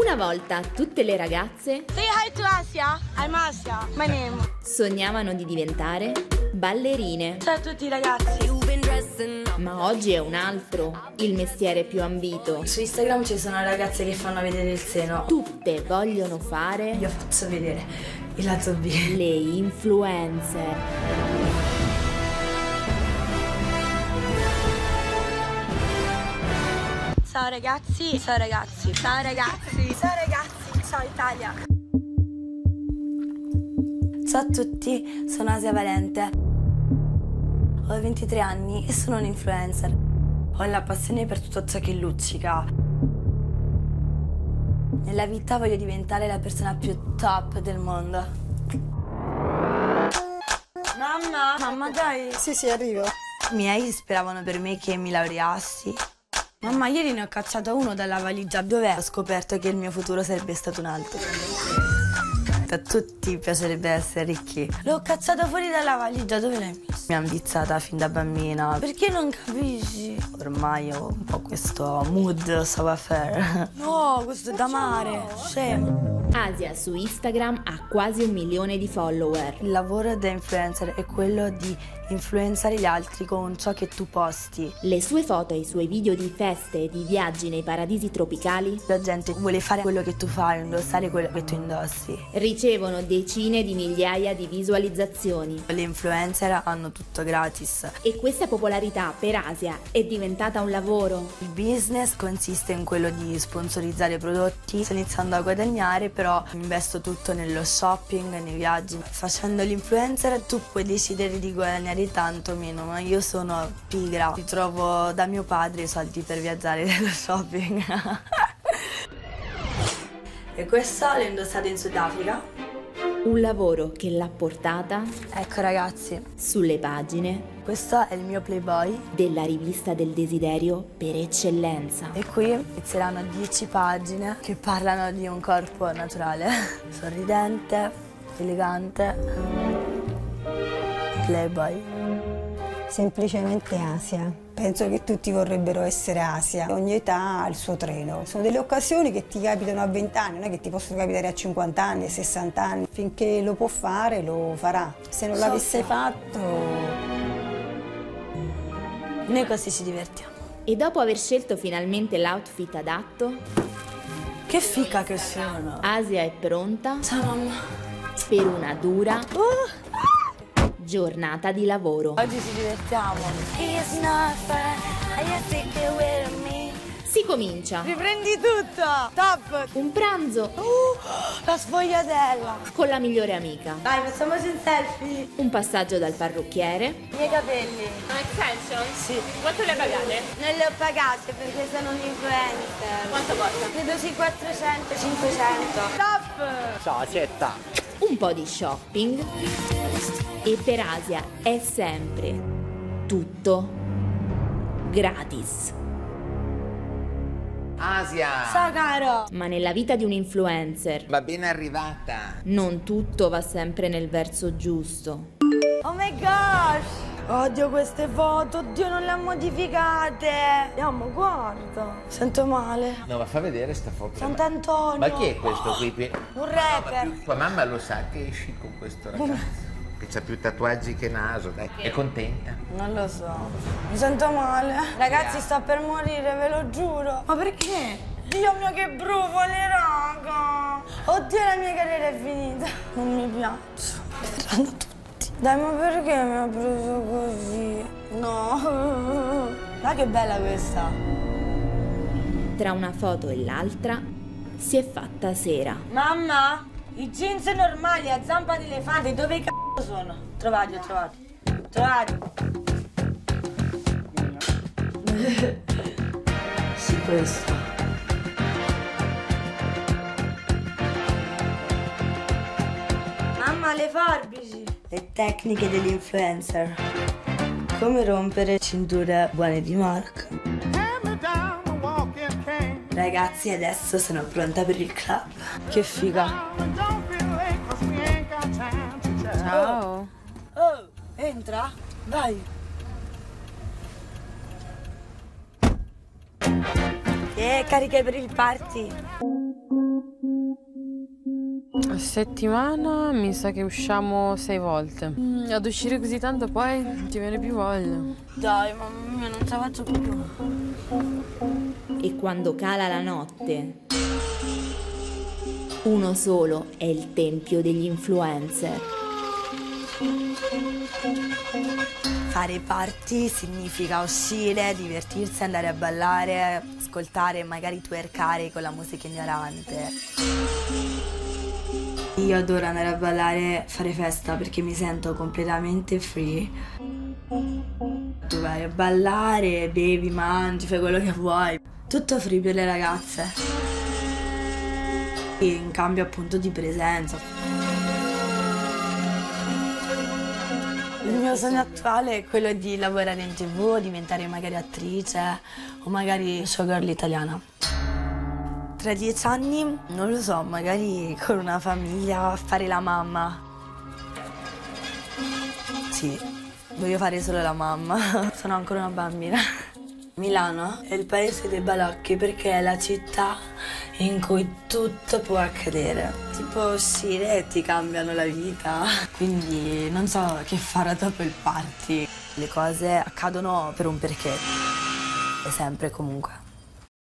Una volta tutte le ragazze Say hi to Asia. I'm Asia. My name. sognavano di diventare ballerine. Ciao a tutti ragazzi. Ma oggi è un altro, il mestiere più ambito. Su Instagram ci sono ragazze che fanno vedere il seno. Tutte vogliono fare Io faccio vedere il lato B. le influencer. Ciao ragazzi. Ciao ragazzi. Ciao ragazzi. Ciao ragazzi. Ciao Italia. Ciao a tutti, sono Asia Valente. Ho 23 anni e sono un influencer. Ho la passione per tutto ciò che luccica. Nella vita voglio diventare la persona più top del mondo. Mamma dai. Sì, arrivo. I miei speravano per me che mi laureassi. Mamma, ieri ne ho cacciato uno dalla valigia dove ho scoperto che il mio futuro sarebbe stato un altro. A tutti piacerebbe essere ricchi. L'ho cacciato fuori dalla valigia, dove l'hai messo? Mi ha ambizzata fin da bambina. Perché non capisci? Ormai ho un po' questo mood savoir-faire. No, questo è da mare. Scemo. Asia su Instagram ha quasi 1 milione di follower. Il lavoro da influencer è quello di influenzare gli altri con ciò che tu posti. Le sue foto e i suoi video di feste e di viaggi nei paradisi tropicali La gente vuole fare quello che tu fai, indossare quello che tu indossi. ricevono decine di migliaia di visualizzazioni. Le influencer hanno tutto gratis. E questa popolarità per Asia è diventata un lavoro. Il business consiste in quello di sponsorizzare prodotti. Sto iniziando a guadagnare, però investo tutto nello shopping, nei viaggi. Facendo l'influencer tu puoi decidere di guadagnare tanto o meno, ma io sono pigra. Ritrovo da mio padre i soldi per viaggiare nello shopping. E questa l'ho indossata in Sudafrica. Un lavoro che l'ha portata Ecco ragazzi, sulle pagine questo è il mio Playboy. della rivista del desiderio per eccellenza. E qui inizieranno 10 pagine che parlano di un corpo naturale, sorridente, elegante. Playboy. Semplicemente Asia. Penso che tutti vorrebbero essere Asia. Ogni età ha il suo treno. Sono delle occasioni che ti capitano a 20 anni, non è che ti possono capitare a 50 anni, a 60 anni. Finché lo può fare, lo farà. Se non l'avesse fatto... Noi così ci divertiamo. E dopo aver scelto finalmente l'outfit adatto, Che fica che sono. Asia è pronta Ciao mamma. per una dura giornata di lavoro. Oggi ci divertiamo. Si comincia. Riprendi tutto. Top. Un pranzo La sfogliatella. con la migliore amica. Dai, facciamoci un selfie. Un passaggio dal parrucchiere. I miei capelli. Extension? Sì. Quanto le pagate? Non le ho pagate perché sono un influencer. Quanto costa? Credo sì 400, 500. Top! Ciao, Sietta. Un po' di shopping. E per Asia è sempre tutto gratis. Asia, Ciao caro! Ma nella vita di un influencer ma ben arrivata. non tutto va sempre nel verso giusto. Oh my gosh! Odio queste foto, oddio non le ha modificate! Andiamo, guarda! Sento male. No, ma fa vedere sta foto. Sant'Antonio! Ma chi è questo qui? Un rapper! Tua mamma lo sa che esci con questo ragazzo. Che c'ha più tatuaggi che naso, dai. È contenta? Non lo so. Mi sento male. Ragazzi, sto per morire, ve lo giuro. Ma perché? Dio mio che brufoli, raga! Oddio, la mia carriera è finita. Non mi piace. Verranno tutti. Dai, ma perché mi ha preso così? No. Ma che bella questa. Tra una foto e l'altra si è fatta sera. Mamma, i jeans normali a zampa di elefante, dove c***o sono? Trovati, ho trovati. Trovati. Sì, questo. Mamma, le forbici. Le tecniche degli influencer. Come rompere cinture buone di marca. Ragazzi, adesso sono pronta per il club. Che figa. Ciao. Oh, entra. Vai. Cariche per il party. A settimana mi sa che usciamo 6 volte. Ad uscire così tanto poi non ti viene più voglia. Dai, mamma mia, non ce la faccio più. E quando cala la notte, uno solo è il tempio degli influencer. Fare party significa uscire, divertirsi, andare a ballare, ascoltare, magari twerkare con la musica ignorante. Io adoro andare a ballare, fare festa perché mi sento completamente free. Tu vai a ballare, bevi, mangi, fai quello che vuoi. Tutto free per le ragazze. E in cambio appunto di presenza. Il mio sogno attuale è quello di lavorare in TV, diventare magari attrice o magari showgirl italiana. Tra 10 anni, non lo so, magari con una famiglia, fare la mamma. Sì, voglio fare solo la mamma, sono ancora una bambina. Milano è il paese dei balocchi perché è la città in cui tutto può accadere. Ti può uscire e ti cambiano la vita. Quindi non so che farò dopo il party. Le cose accadono per un perché. E sempre e comunque.